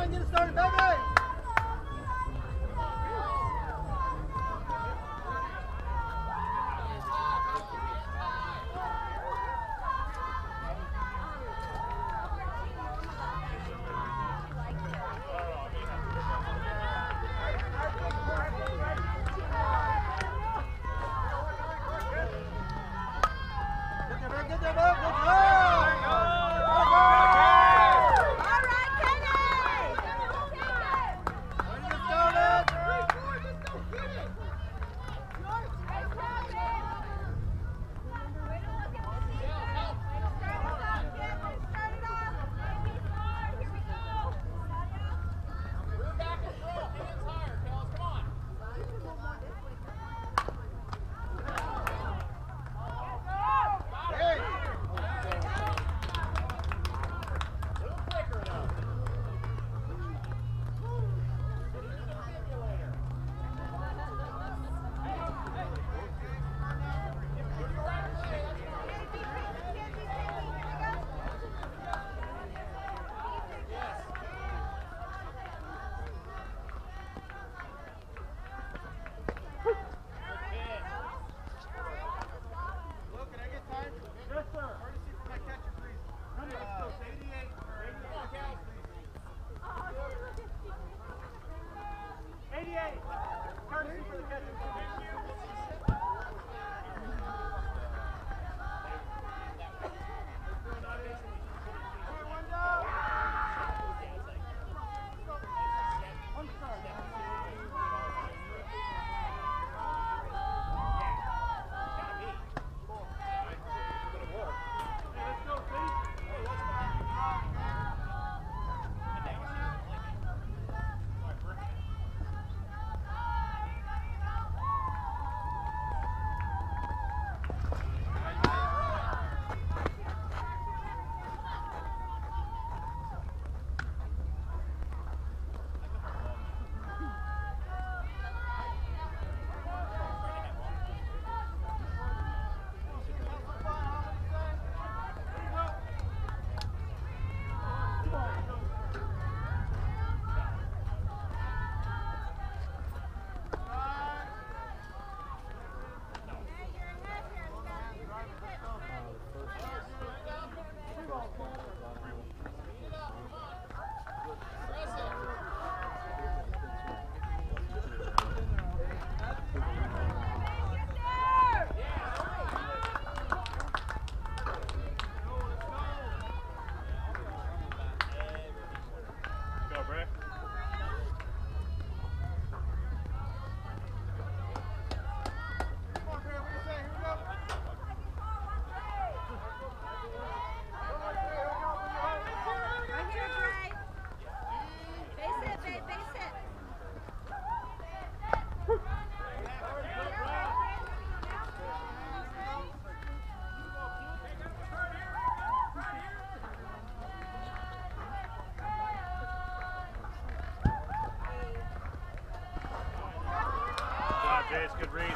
get it started, baby! Get there, bud. Good Jace, good read.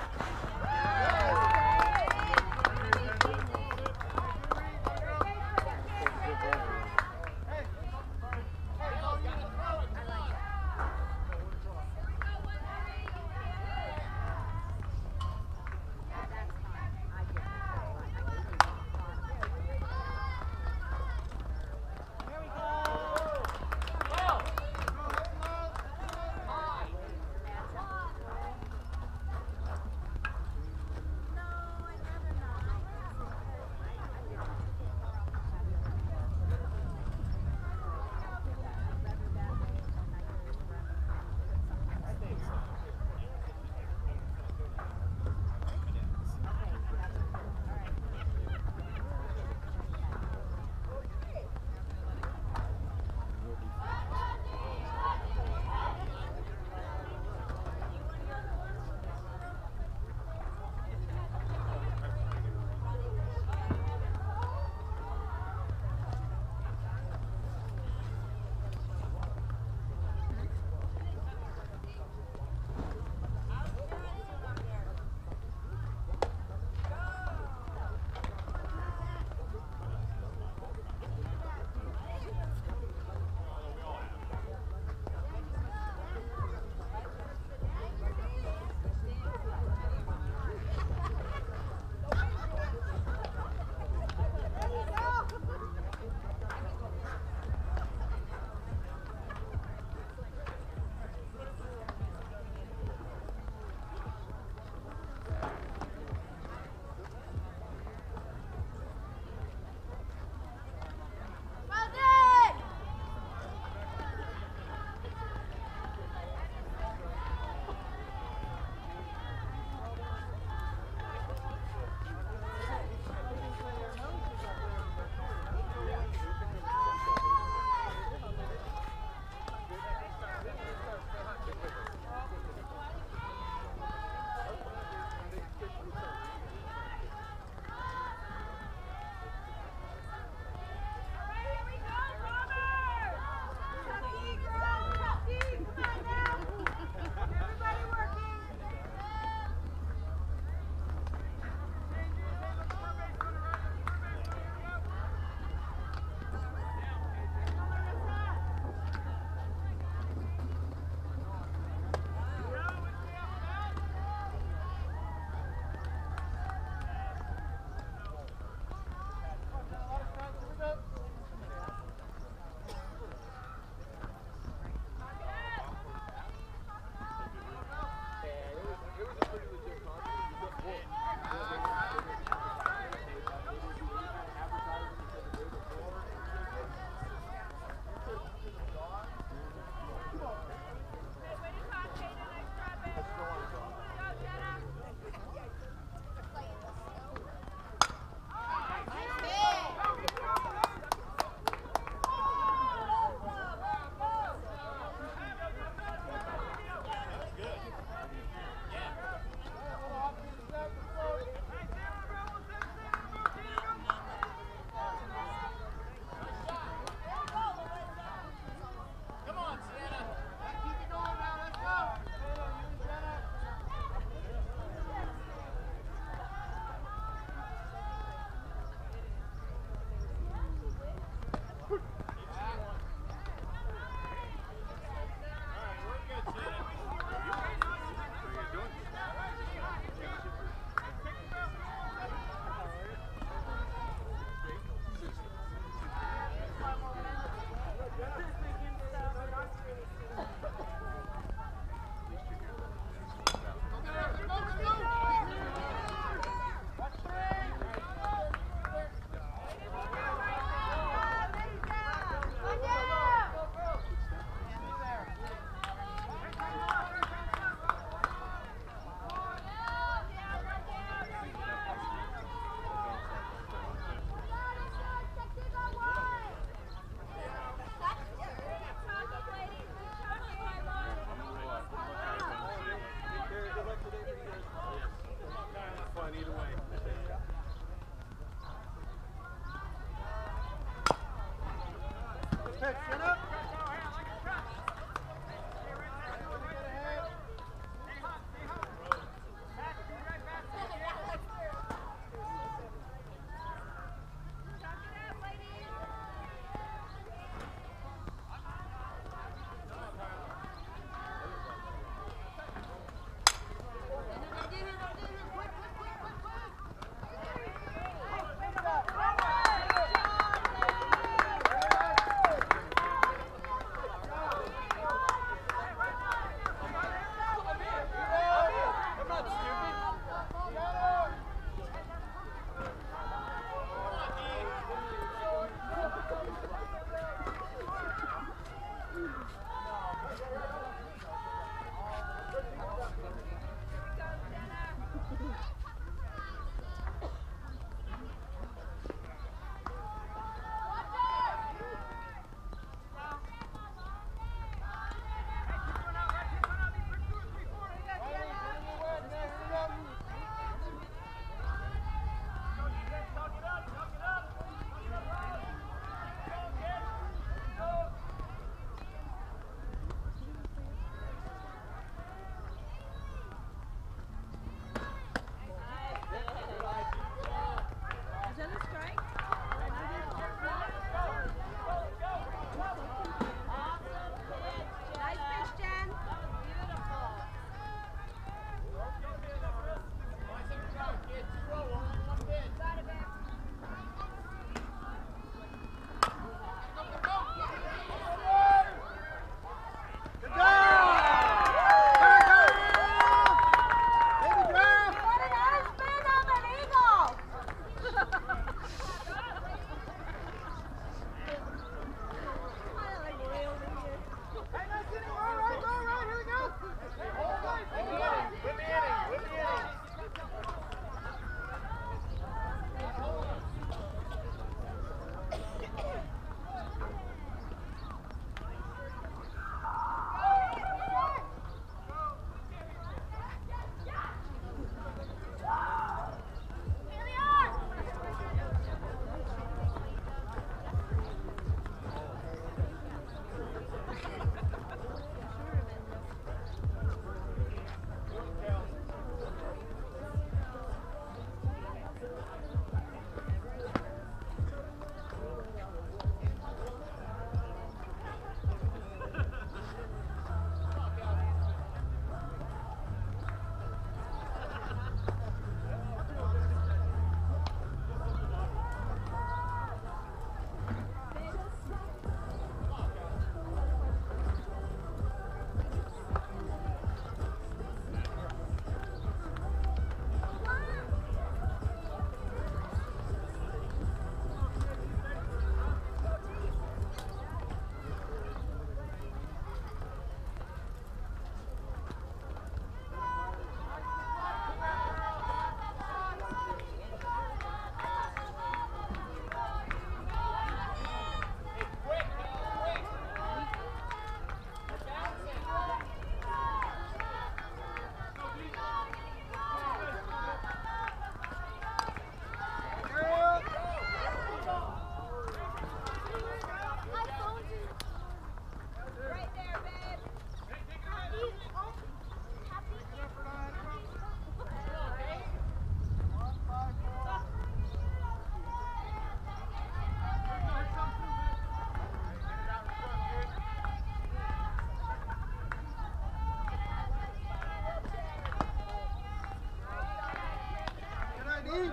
eat.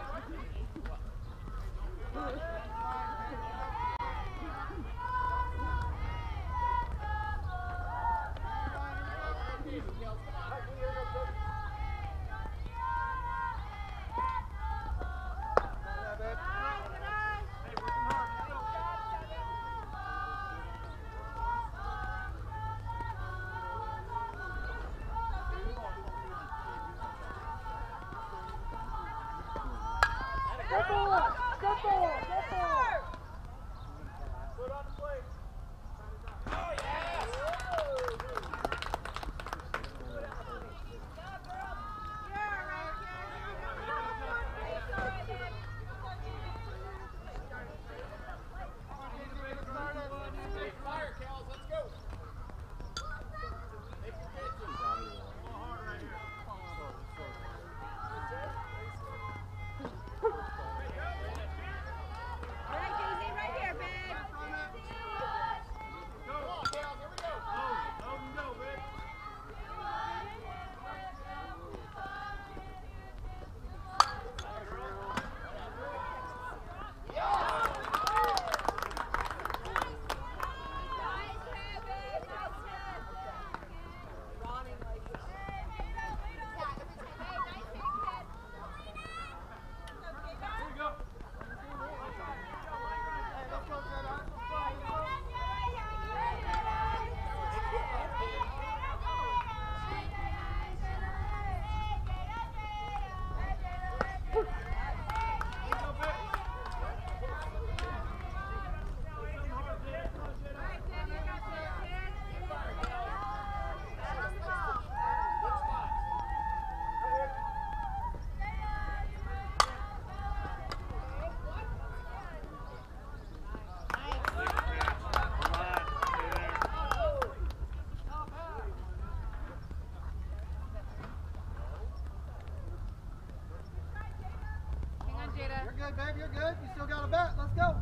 You're good, babe. You're good. You still got a bat. Let's go.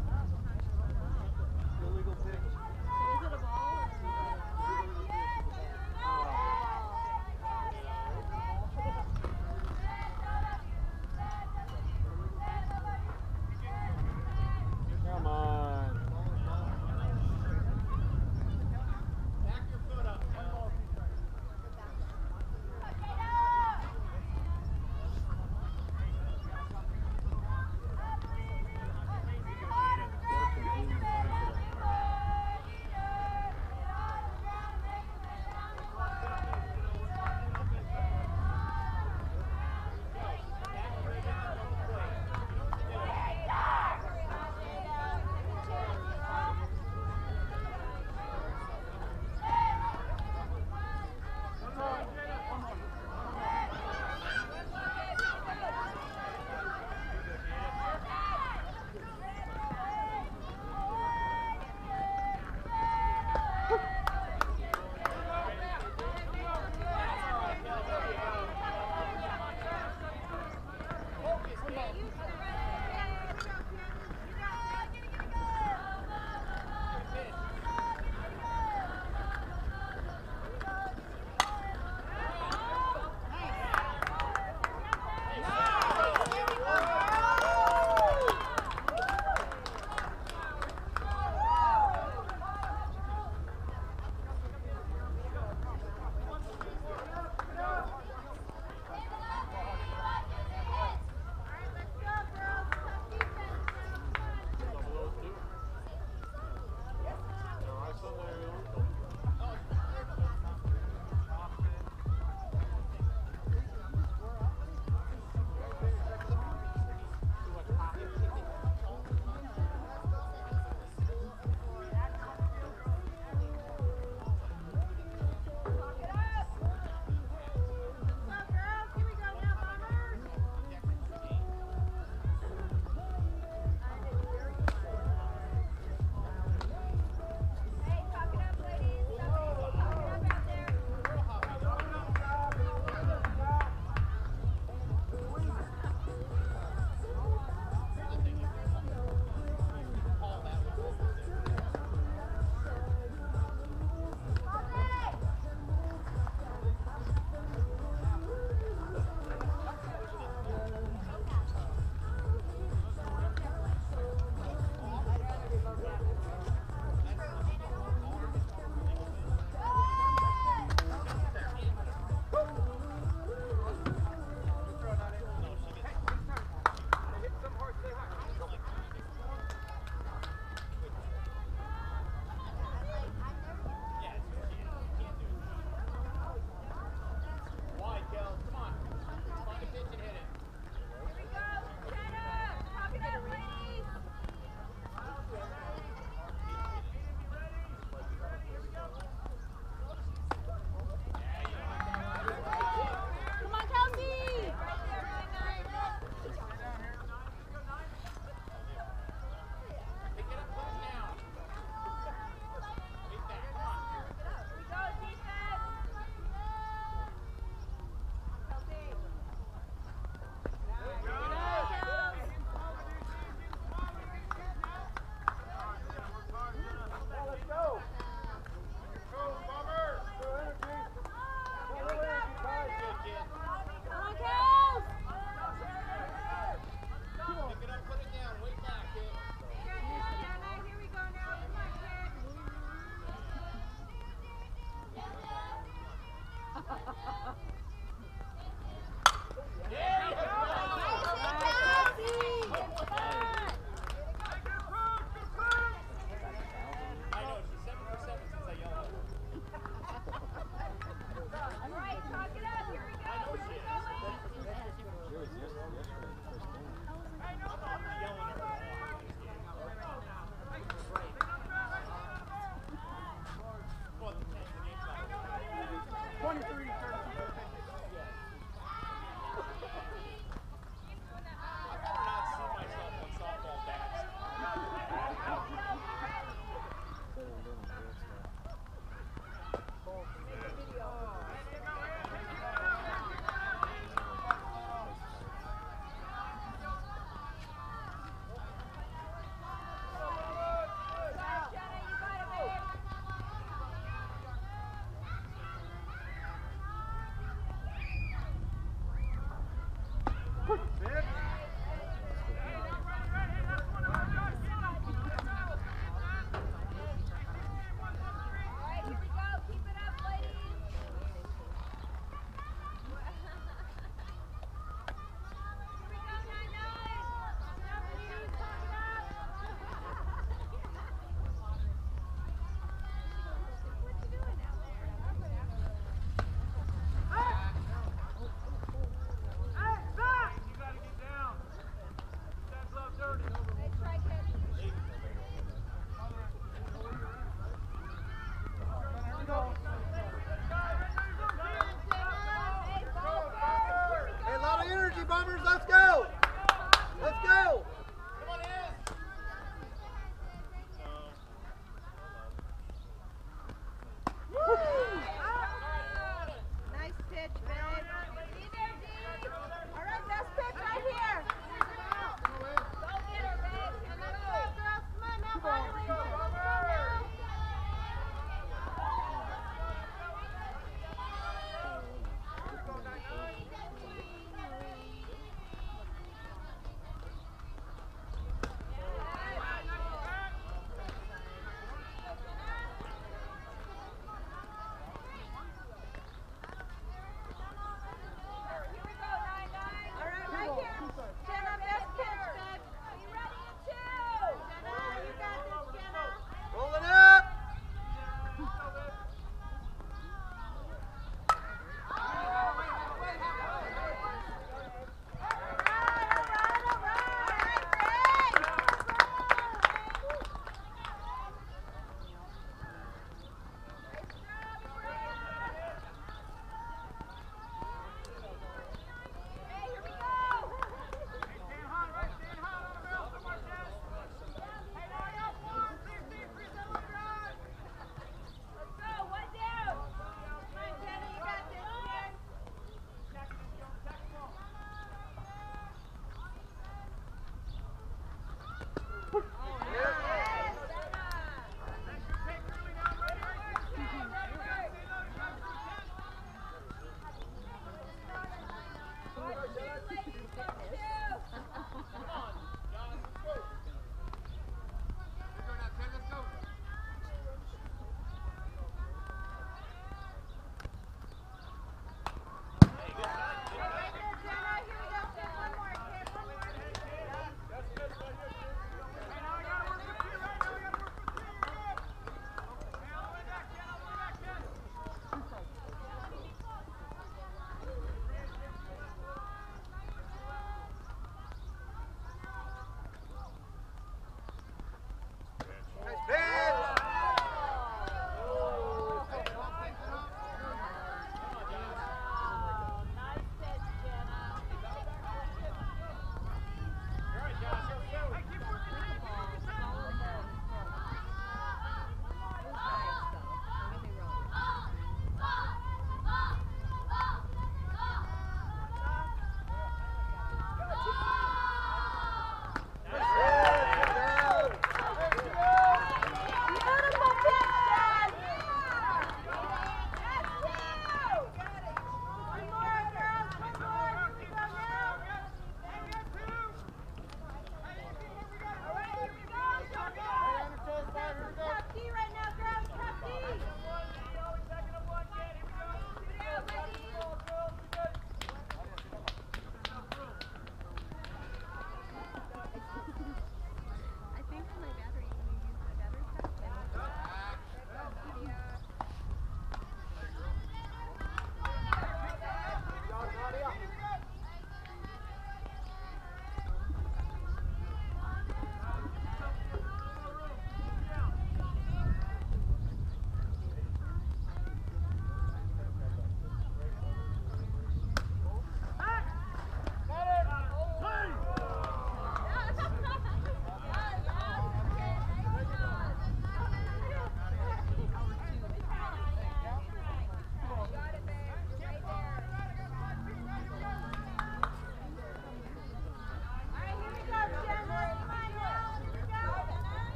Illegal pitch. So is it a ball? Come on. Back your foot up.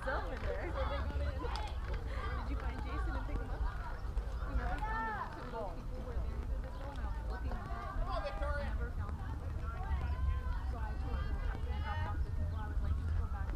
yourself in there. Did you find Jason and pick him up? We never found him. Some of those people were there either this whole now looking at that. Come on, Victoria. Never found him. So I told them I was going to drop off the people. I was like, just go back.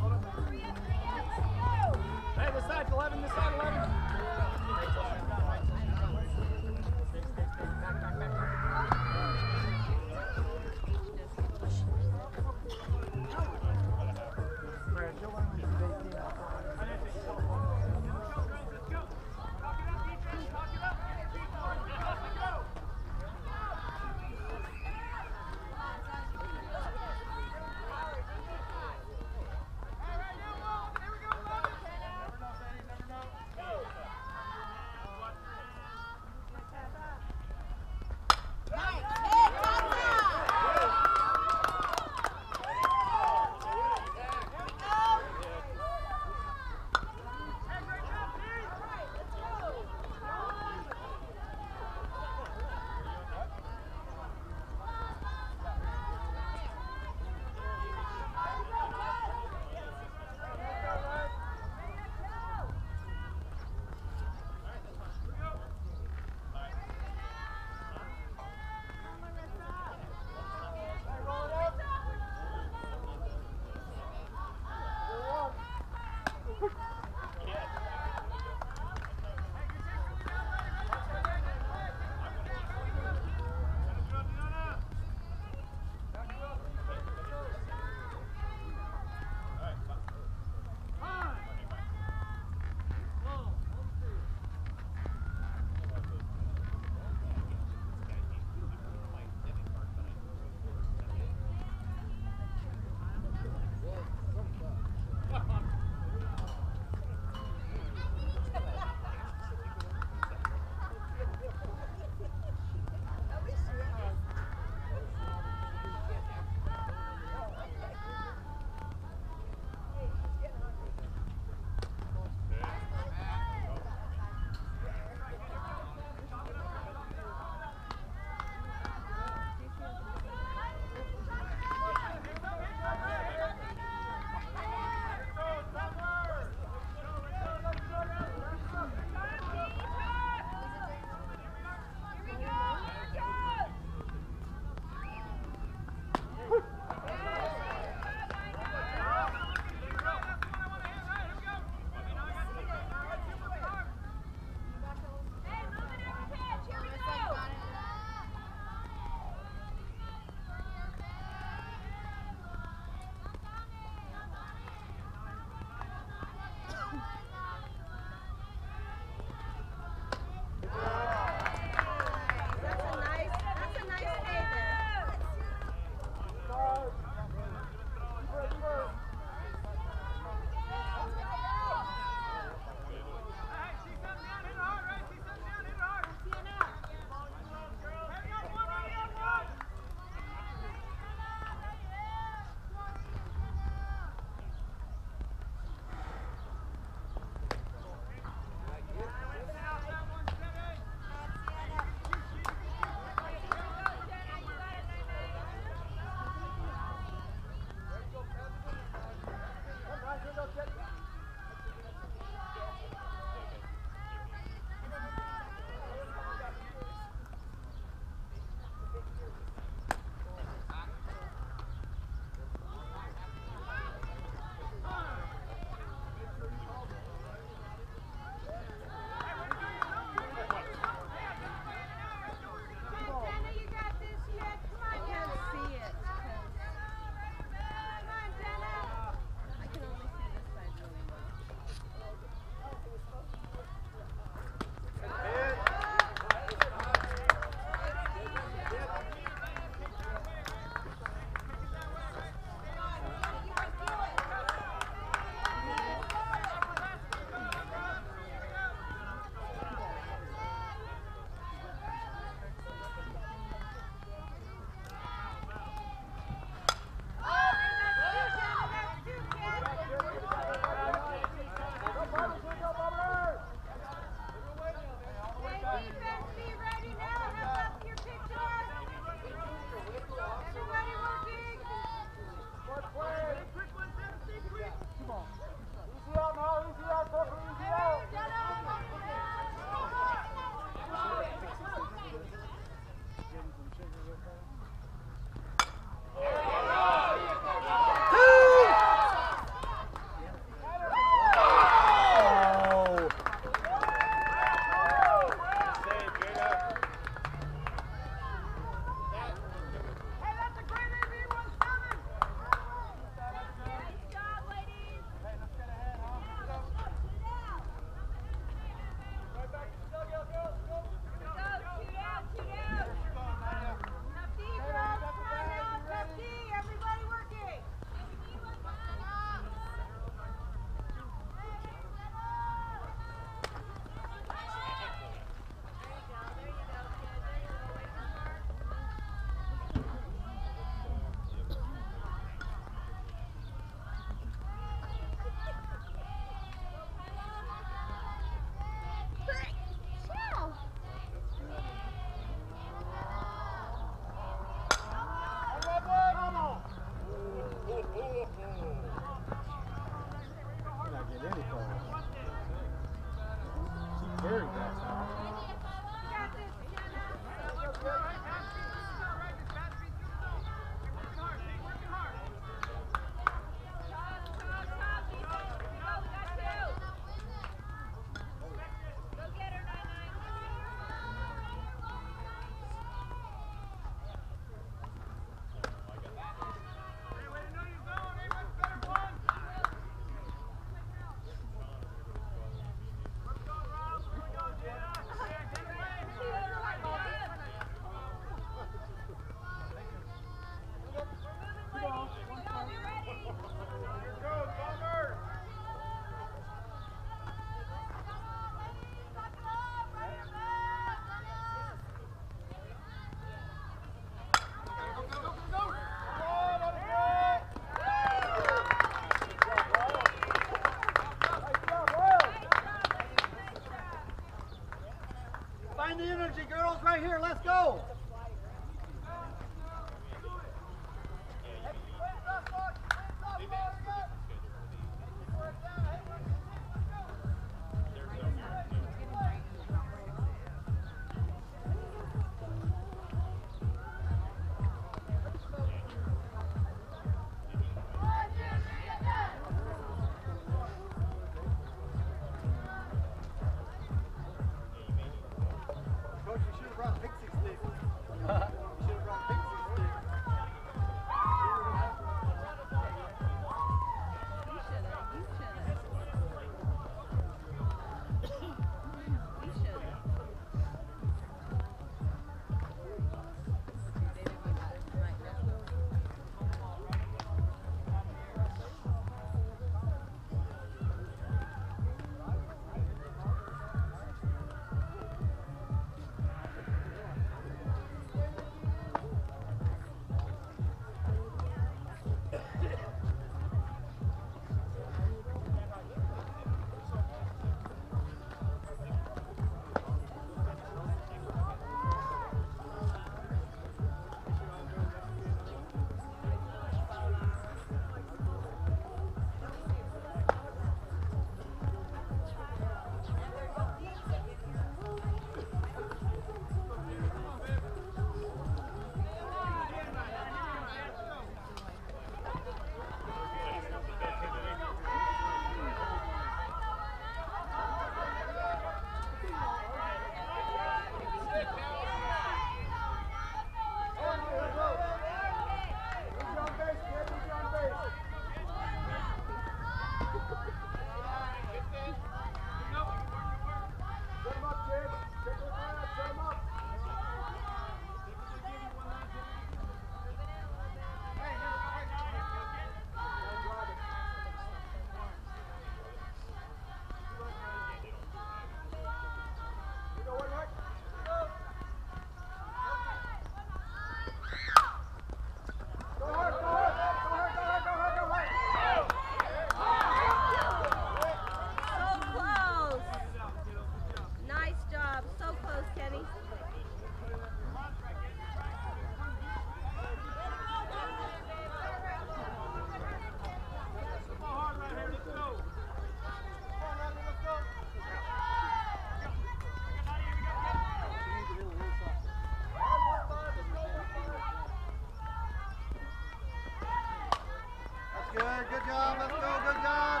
good. Good job. Let's go. Good job.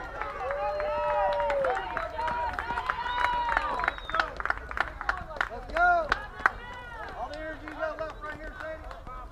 Let's go. All the energy you got left right here, Sadie.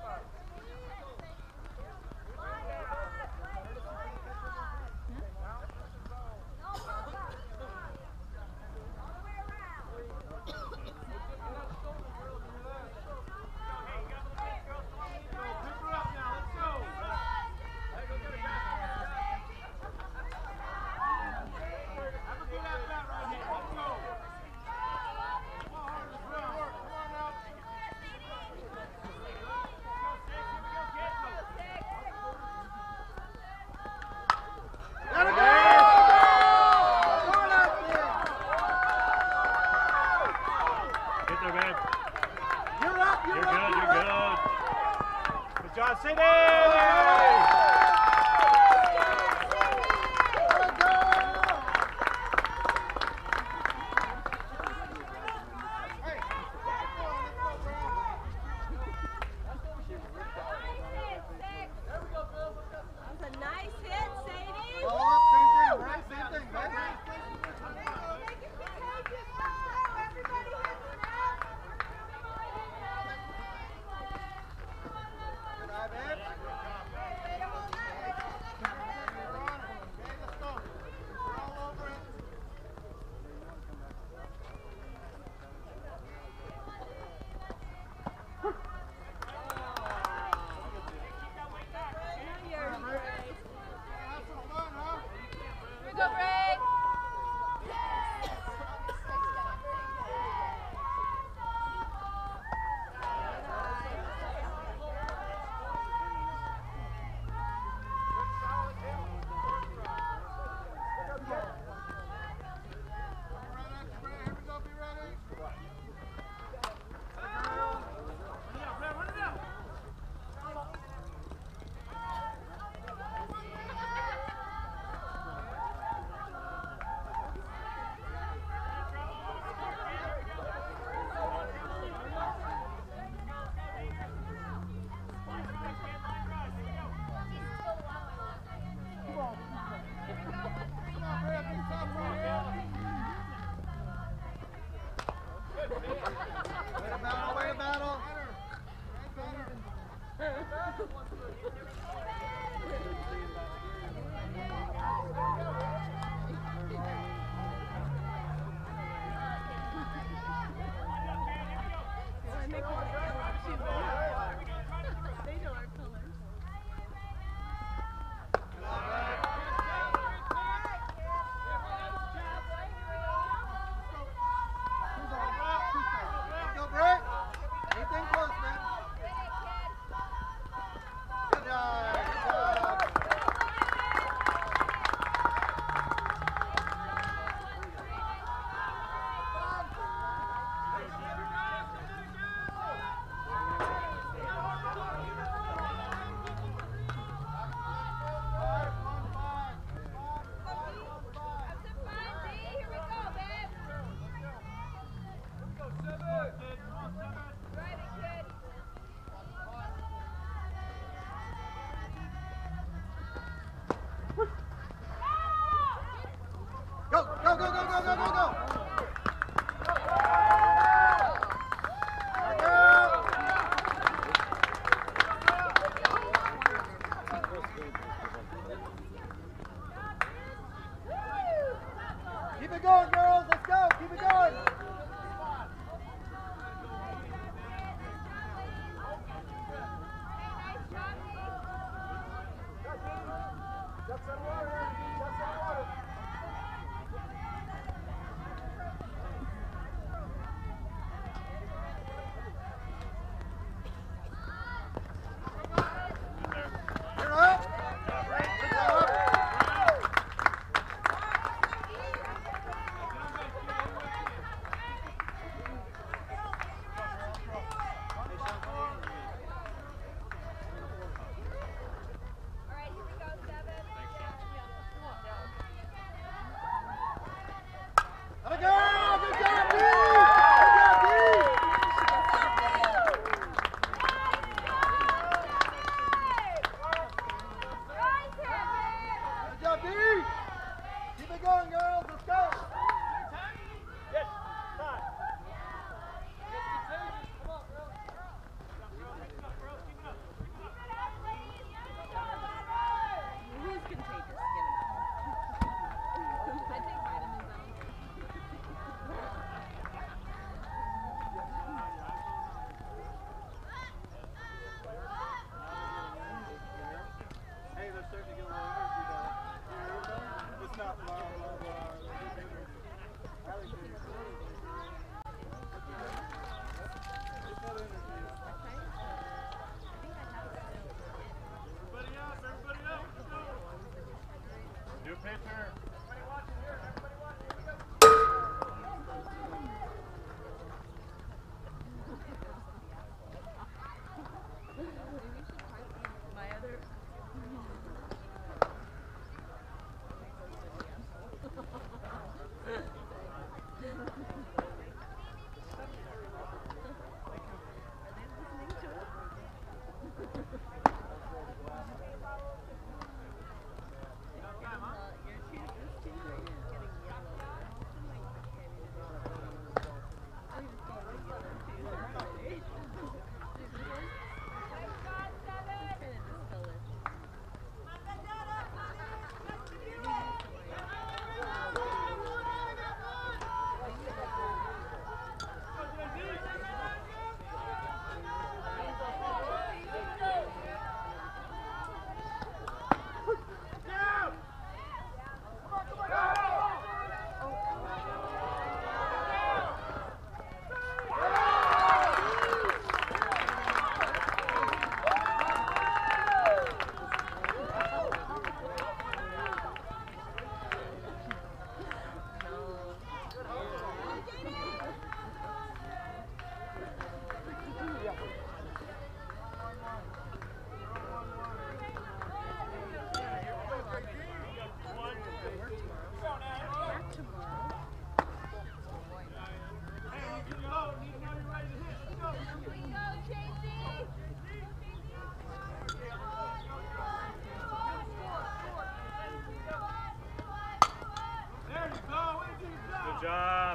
Keep it going, girls. Let's go. Keep it going. You're up. Good job. Alright, here we go, 7. It's not blah, blah, blah. I like it. It's not energy. Everybody up, everybody up. Let's go. New pitcher. Everybody watching here. Everybody watching. Here we go. My other. Good job.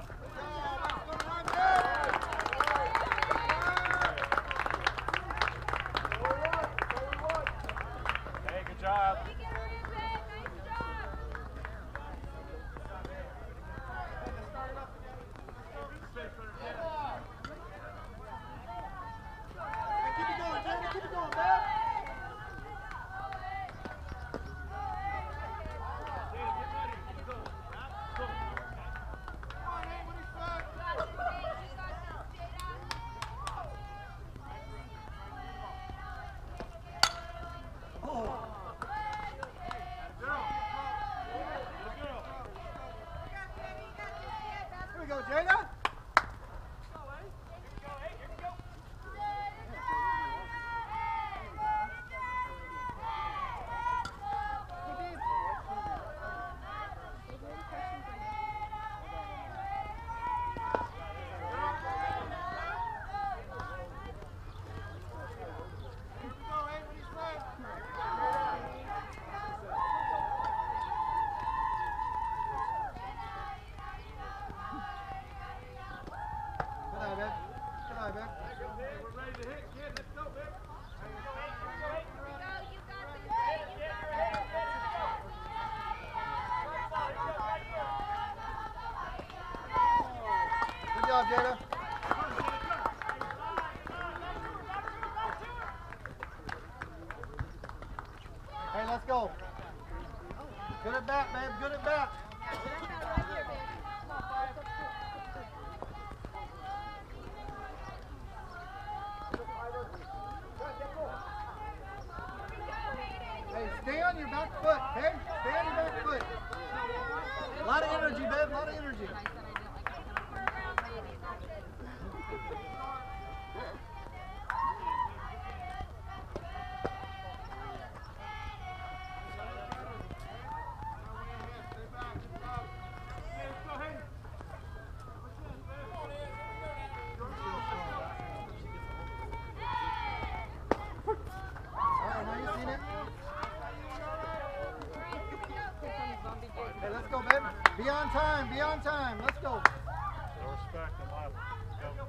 Hey, good job. Keep it going, Jada. Keep it going, man. Here we go, Jada. Good eye, babe. Good eye, babe. We're ready to hit, kid. Let's go, babe. Good job, Jada. Hey, let's go. Good at bat, babe. Good at bat. Hey, stay on your back foot, okay? Stay on your back foot. A lot of energy, babe. A lot of energy. All right, now you seen it. Hey, let's go, babe. Be on time. Be on time. Let's go. No respect, I'm liable. Go.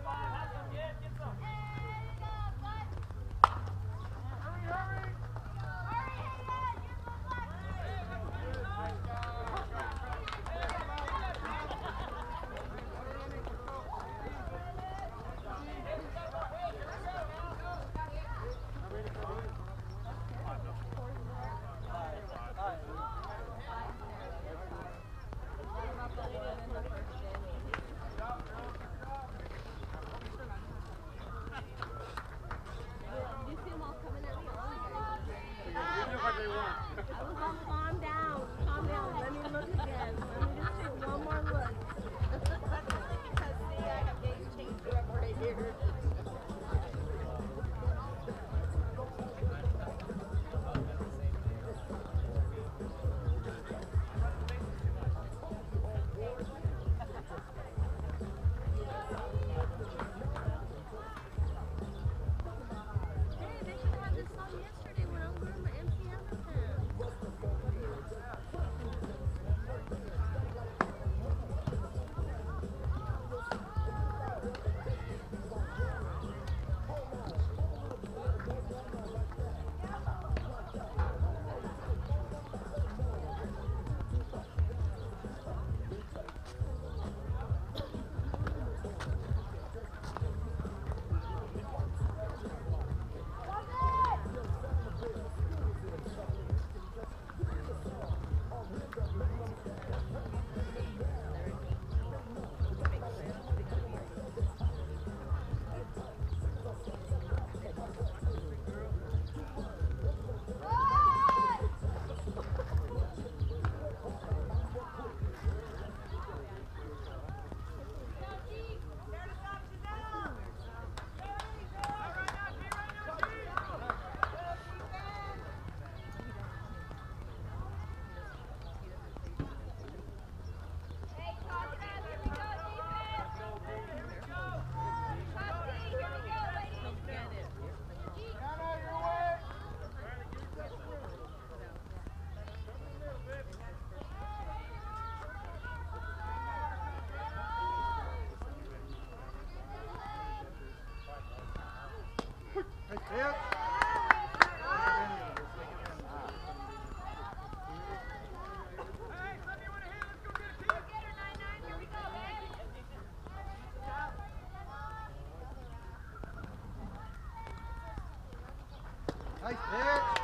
Nice pitch.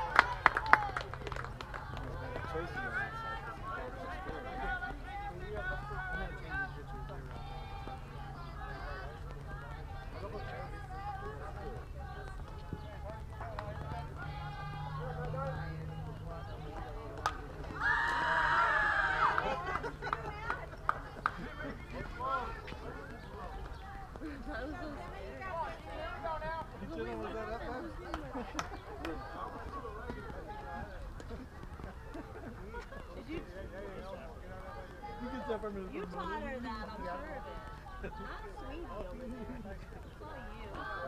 You taught her that, I'm sure of it. Not Sweetie over there. It's all you.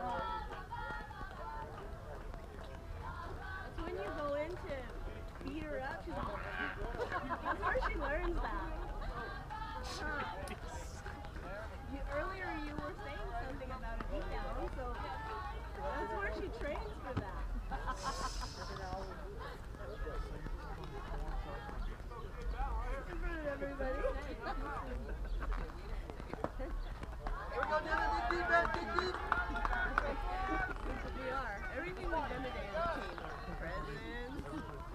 That's when you go in to beat her up. She's like, that's where she learns that. Earlier you were saying something about a beat down, so that's where she trains for that. In front of everybody. Here we go, Jenna. Dig deep, man. Dig deep. We are. Everything we've done today is a team. Presents.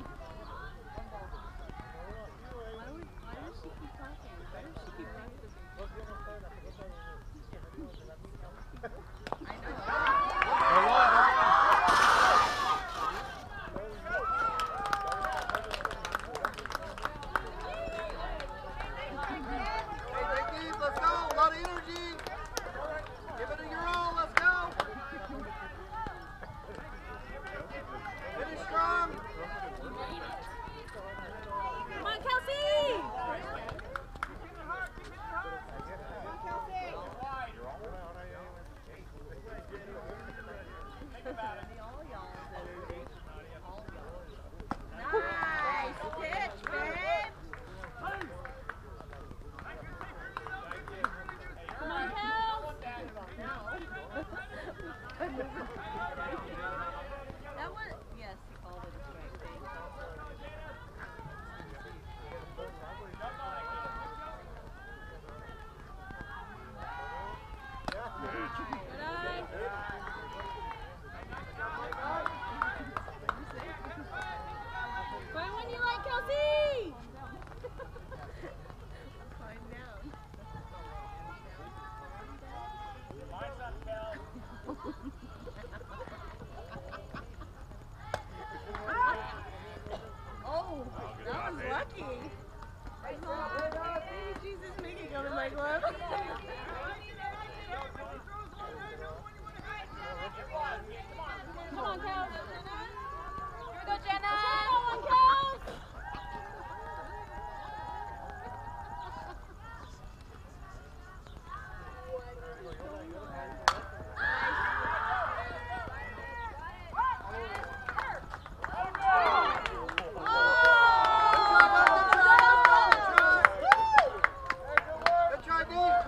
Why does she keep talking? Why does she keep practicing? I know. Let's go. A lot of energy. Give it a your all. Let's go. Finish strong. Come on, Kelsey! Nice pitch, babe! Come on, Kel! That one, yes, he called it a strike. Thanks. Find one you like, Kelsey! Find down. Lights up, Kel. Oh, that was lucky. I saw baby Jesus Mickey come in my glove. Come on, Kels. Here we go, Jenna. Come on, Kels. Good try, D.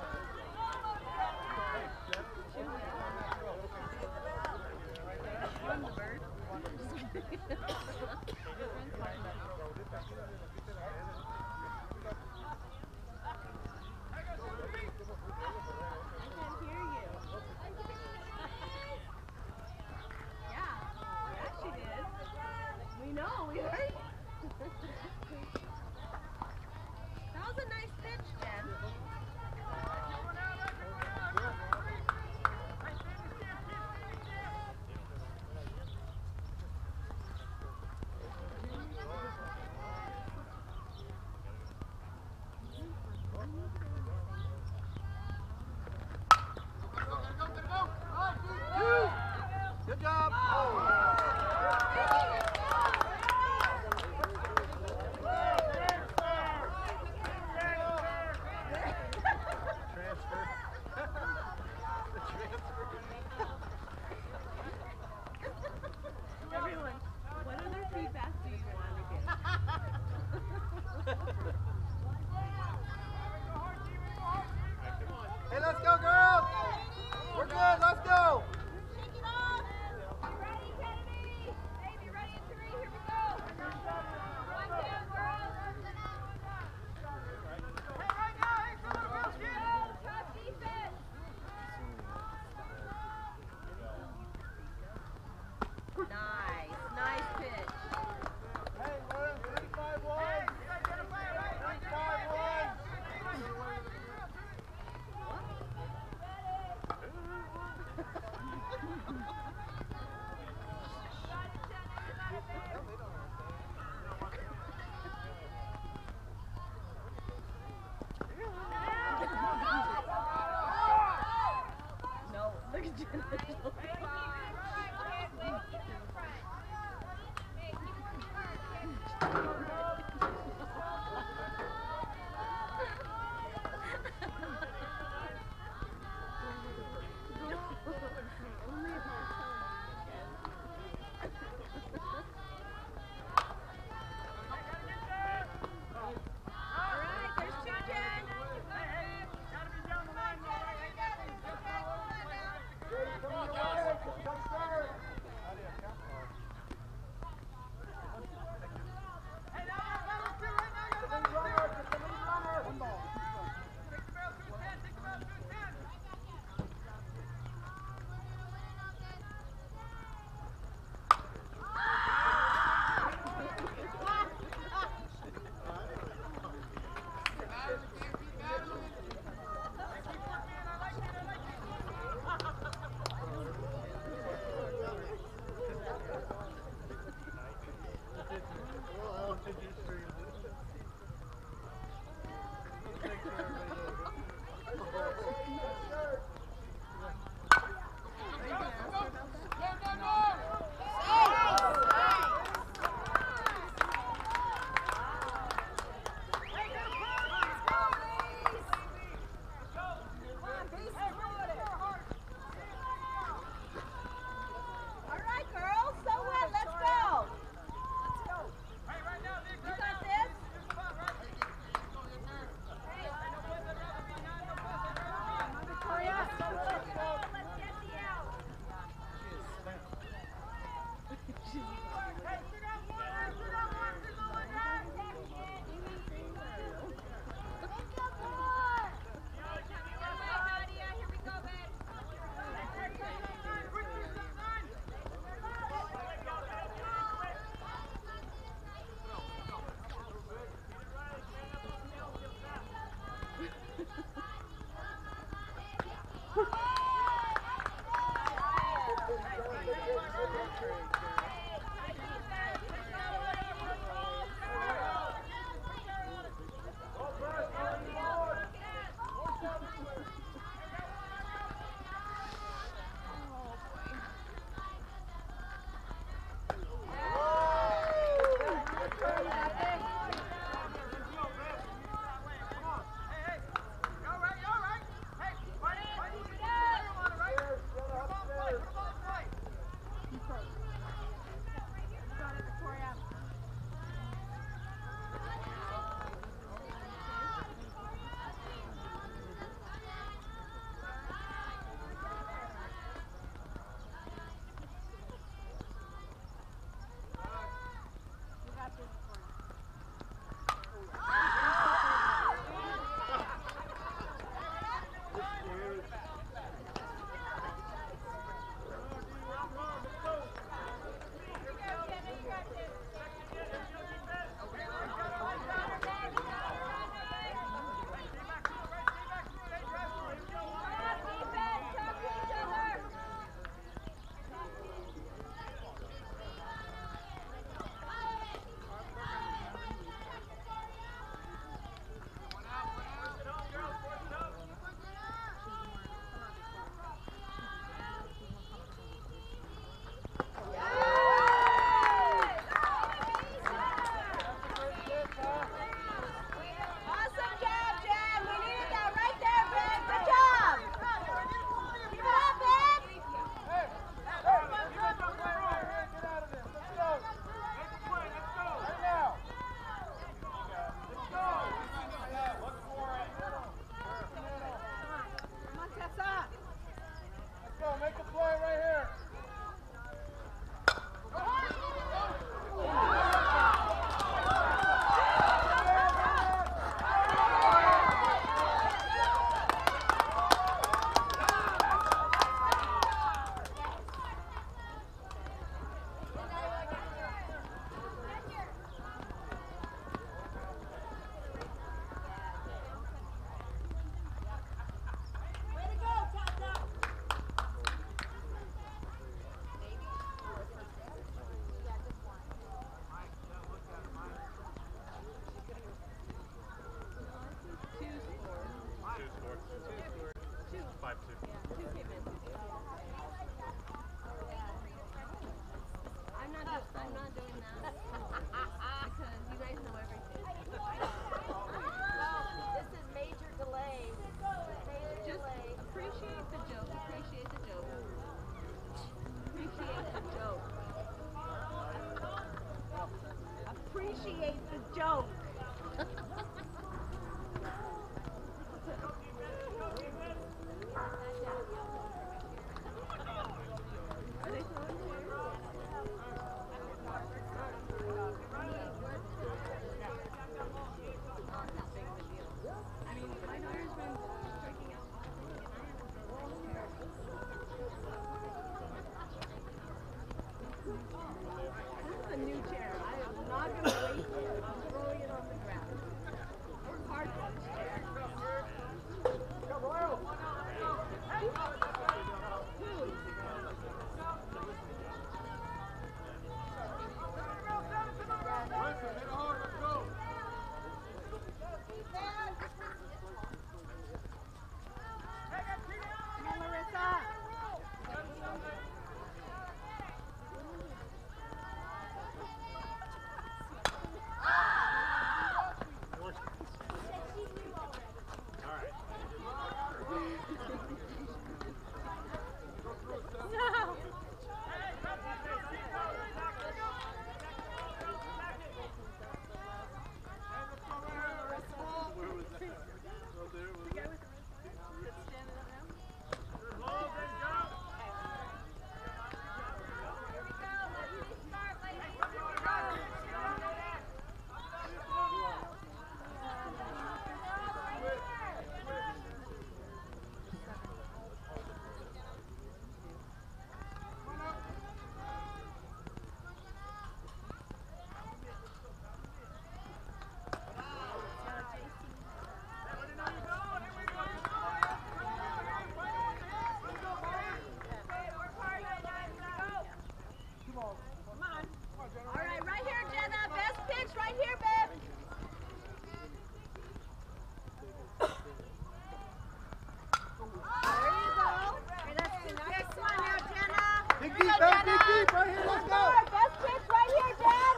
Good job. Everyone, what other feedback do you want to get? Hey, let's go, girls. We're good. Let's go. Shake it off! You ready, Kennedy? Baby, ready in 3, here we go! 1, 2, girls! Hey, right now, hey, come on, girls, get top defense! Nice, nice Come on, guys. It's a joke. Are they throwing chairs? I mean, my daughter's been striking out This is a new chair. I am not going to waste it. I'm throwing it on the ground. It's hard for this chair. Come on, Larissa. No. The guy with the red sweater that's standing up now. All right, right here, Jenna. Best pitch right here, babe. There you go. Okay, that's the next one now, Jenna. Dig Here we deep, go, babe, Jenna. dig deep. Right here, let's go. Best pitch right here, Jen.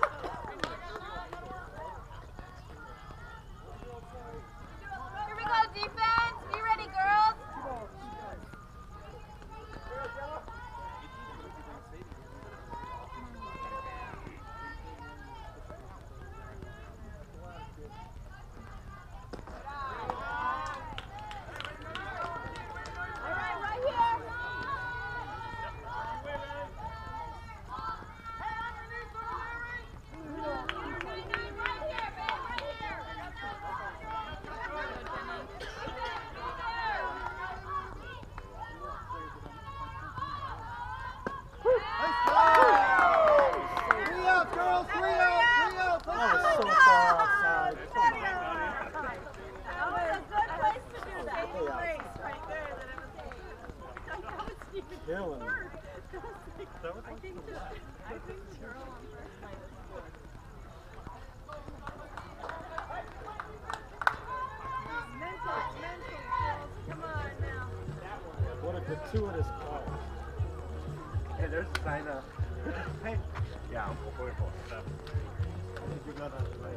Here we go, defense. Be ready, girls. All right, right here. Let's go. 3 outs, girls. 3 outs. 3 outs. That was so far outside. Come on. That was a good place to do that. Hey, Grace right there that it was that was Stephen Killing it. first. I think the girl on first might have scored. Mental, girls. Come on now. What a gratuitous call. Hey, there's a sign up. Hey. Yeah, I'm going for it. You got that play.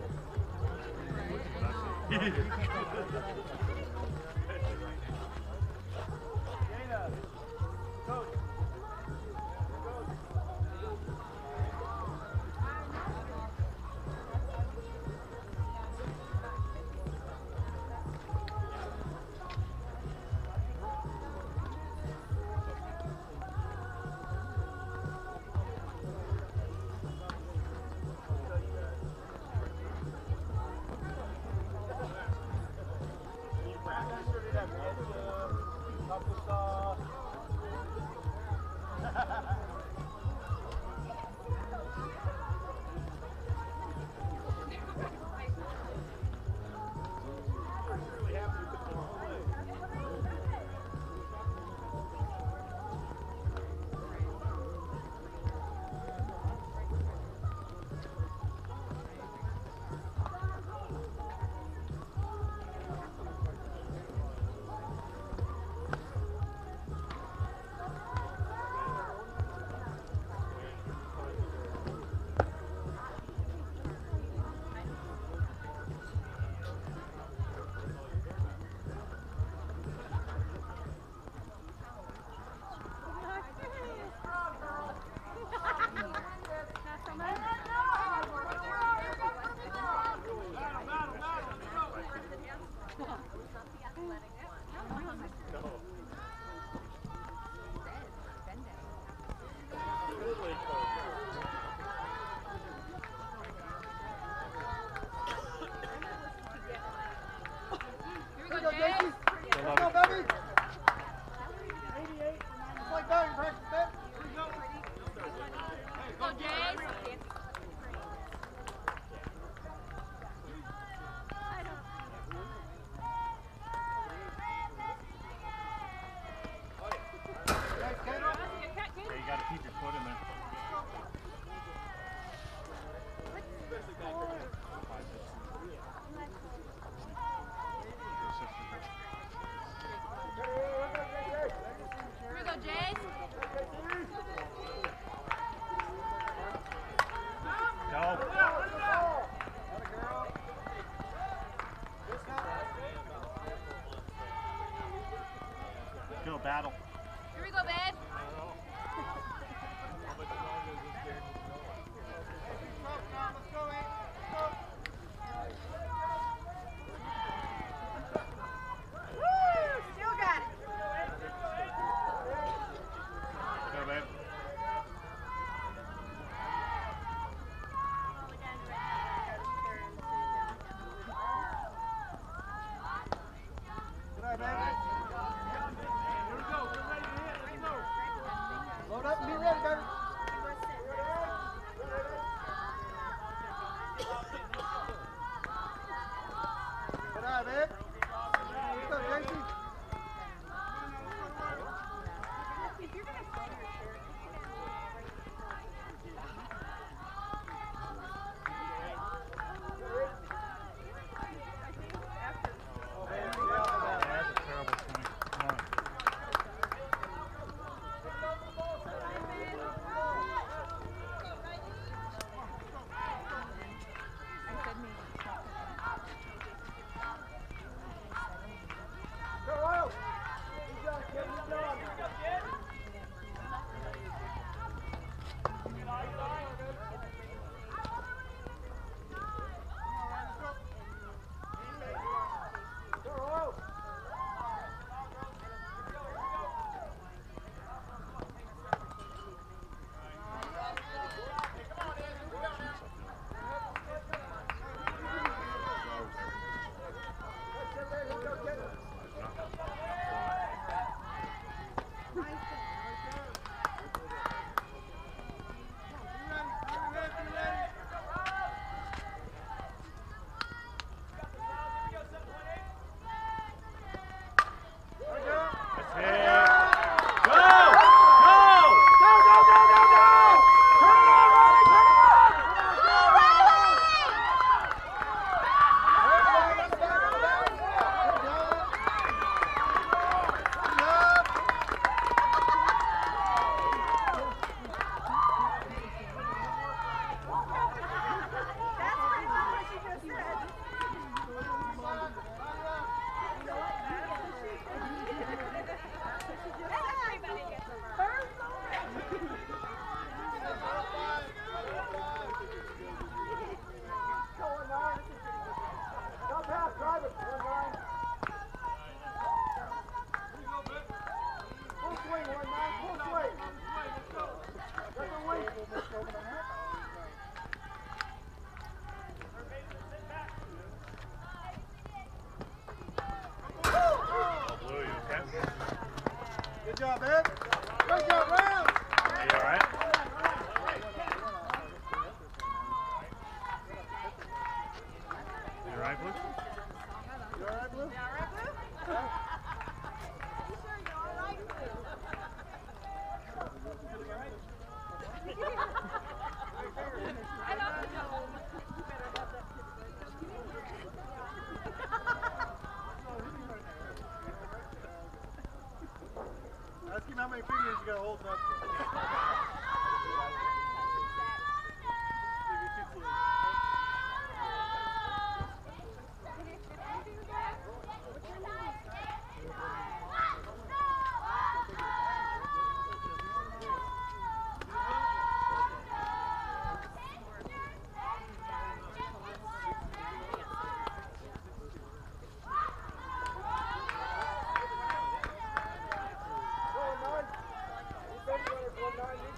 battle. Here we go, babe. Let's go, Hank. Let's go. Woo! Still got it. Go, babe. Good eye, baby. Load up and be ready, baby. Good eye, babe. Let's go, JC. If you're gonna sell your shirt, That's a terrible point. Come on. I said maybe. Go, Royal. Good job, kid. Good job. Go, Royal. That's it. Go! that's pretty much what she just said. Everybody gets a first Stop half, drive it. 1-9. Full swing, 1-9. Full swing. Second wing. Oh, Blue, you okay? Good job, babe. Good job, Round. Are you all right? You all right, Blue? You all right, Blue? You alright, Blue? You sure you're alright, Blue? I don't know. You better have that Ask him how many fingers you got holding up. Go, 1-9. Defense runners, 1-9.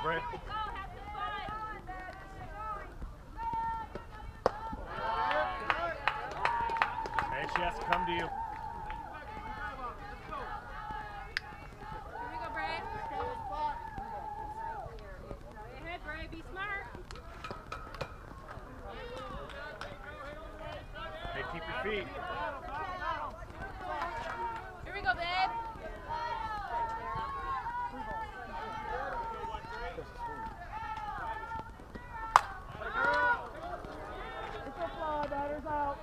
Brett. Hey, she has to come to you. Here we go, Bray. Stay ahead, Bray. Be smart. Hey, keep your feet. Here we go, babe. It's a fly, batter's out.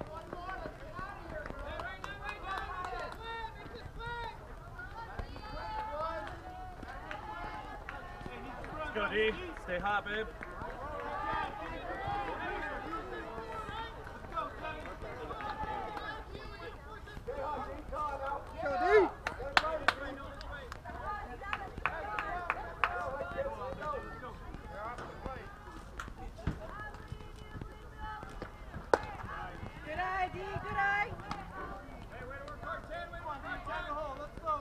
Let's go, D. Stay hot, babe. Go, D. Good eye, D. Good eye. Hey, way to work hard. 10, we want. 10 to hold. Let's go.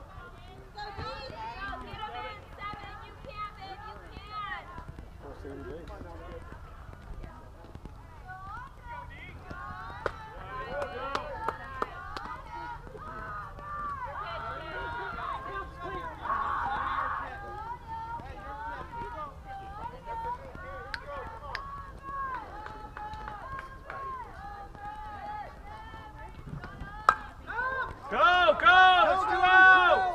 First 80 days. Go, go! It's 2 outs!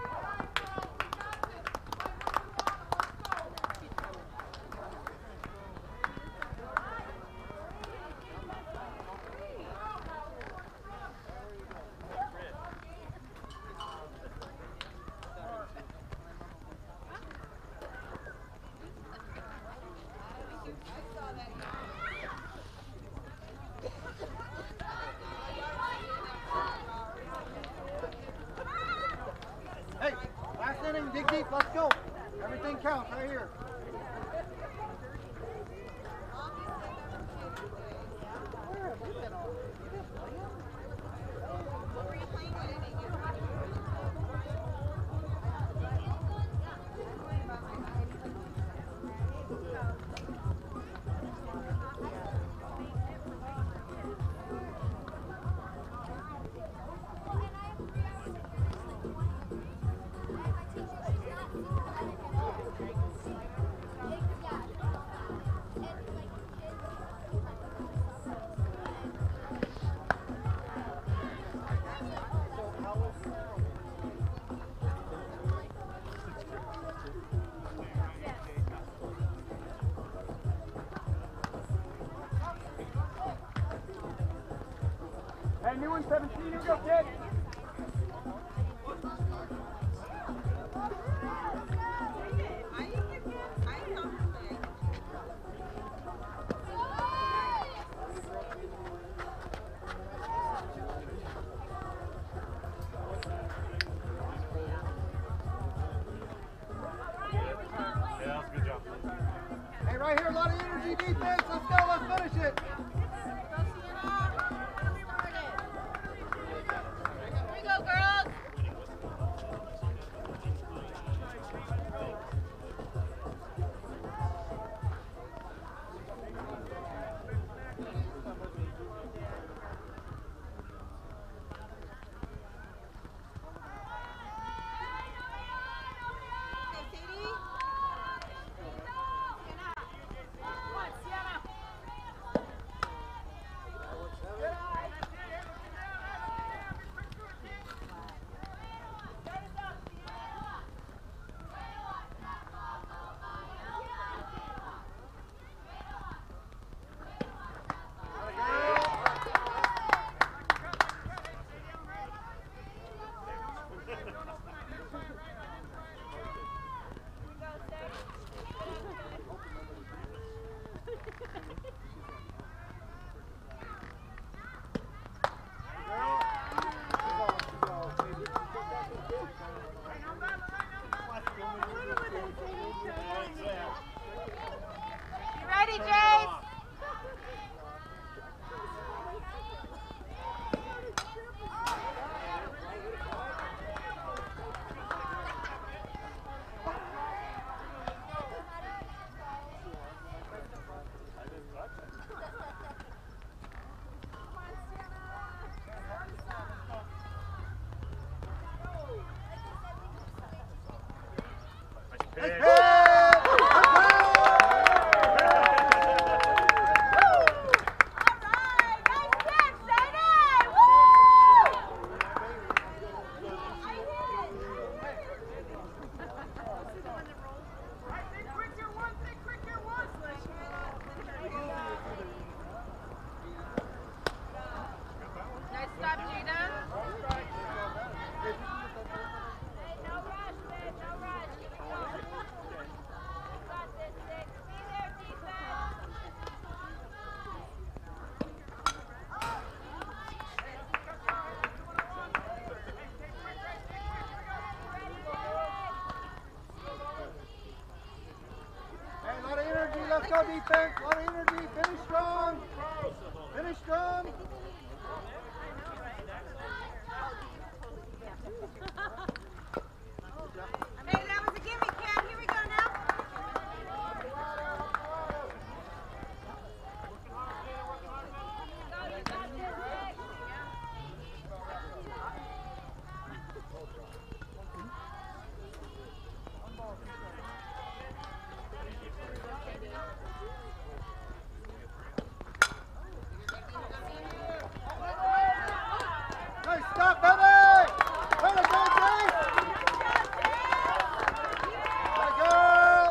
Hey, last inning, dig deep, let's go. Everything counts right here. Hey, new one, 17, here we go, kid. Yeah, that was a good job. Hey, right here, a lot of energy defense. Let's go, let's finish it. Here we go, girls. Come on, Sienna. Hey, pitch. Nice stop, Gina. Hey, a lot of energy. Let's go defense. A lot of energy. Finish strong. Finish strong. Hey, that was a gimme, Ken. Here we go now. Nice stop, baby. Way to go, Chase. Way to go.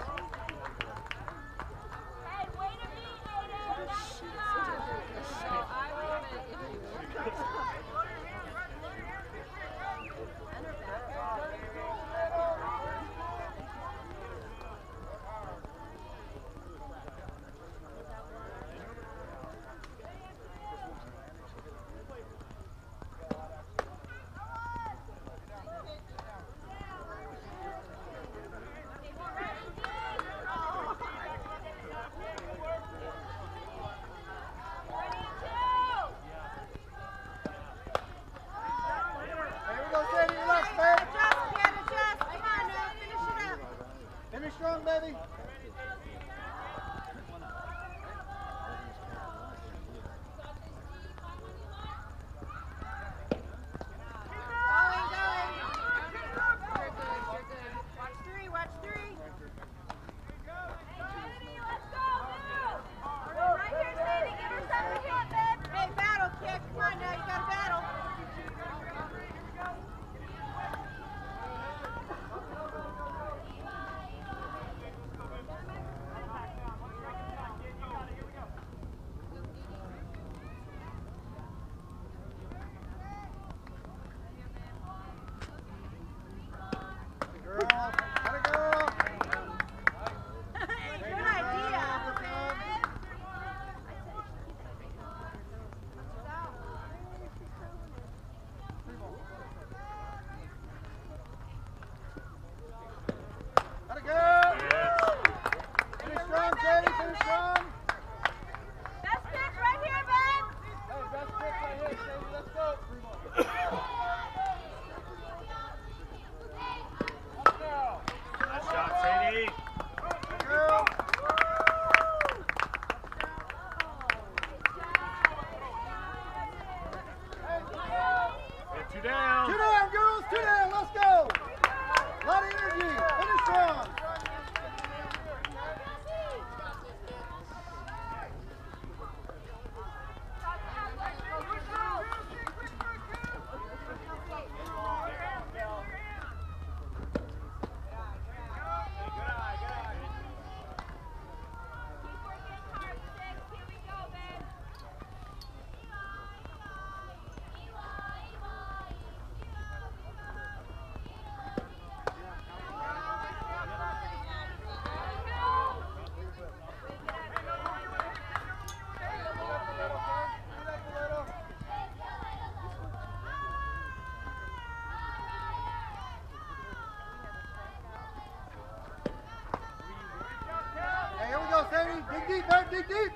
Here we go, Sandy. Relax, babe. Adjust, Ken, adjust. Come on now, finish it up. Finish strong, baby. Going, going. You're good, you're good. Watch three, watch three. Hey, battle kick. Come on now, you gotta battle. Girl. Way to go. Hey, good idea. Way to go. Finish strong, Sandy. Finish strong. Best pitch right here, Ben. Hey, best pitch right here, Sandy. Let's go. Nice shot, Sadie. Girl. Get 2 down. Two down, girls. Two down. Let's go. A lot of energy. Finish strong. Hey, here we go, Sandy. Dig deep, babe. Dig deep.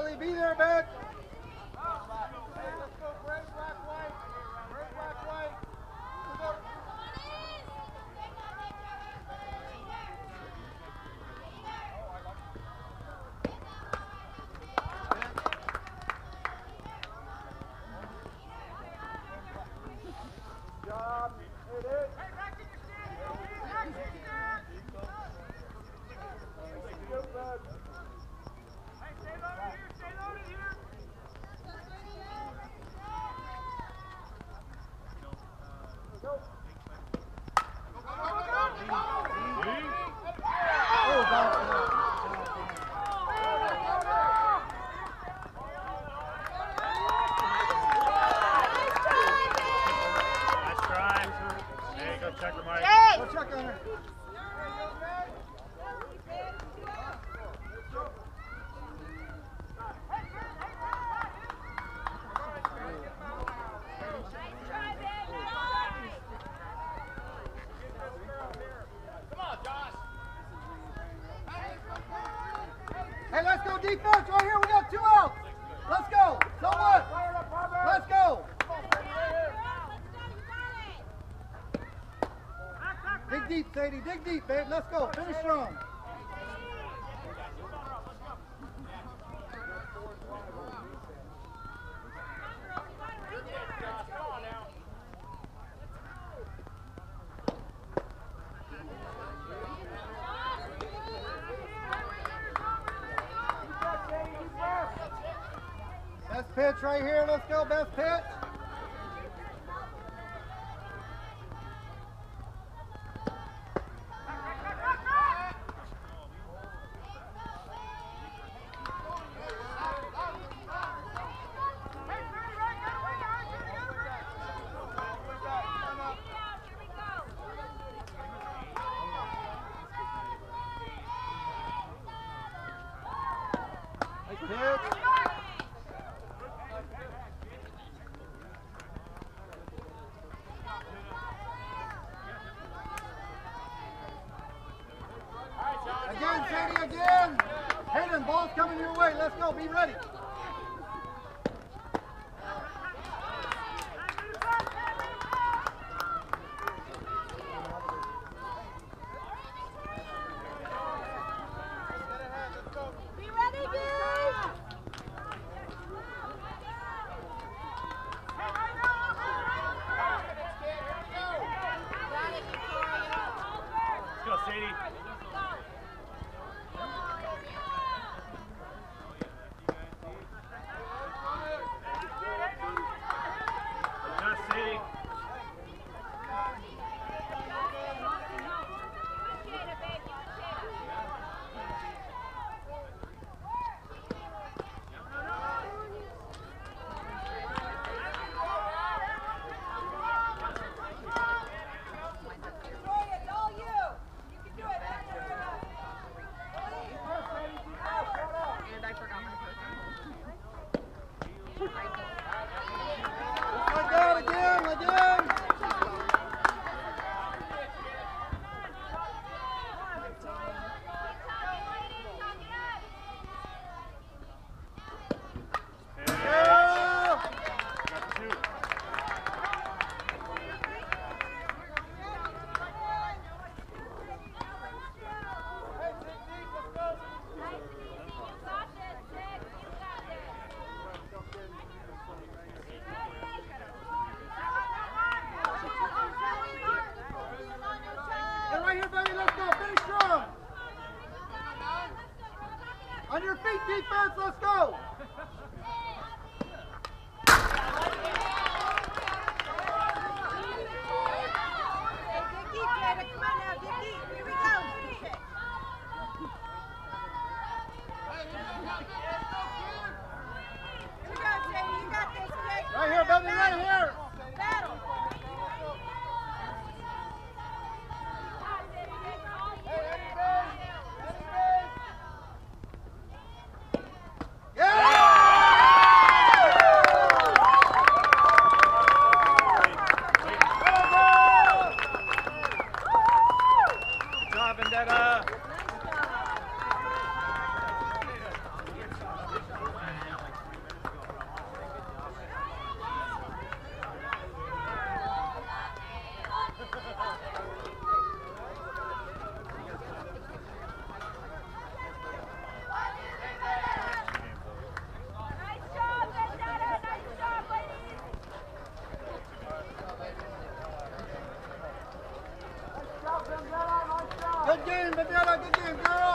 Riley. Be there, babe. Nice try. Hey, go check her, Mike. Go check on her. Hey, let's go defense right here. We got 2 outs. Let's go. So what? Let's go. Dig deep, Sadie. Dig deep, babe. Let's go. Finish strong. Best pitch right here. Let's go. Best pitch. Nice pitch. Again, Sadie, again. Hayden, ball's coming your way. Let's go. Be ready. Be ready, dude! Let's go, Sadie. game, Viviana. Good game, girl.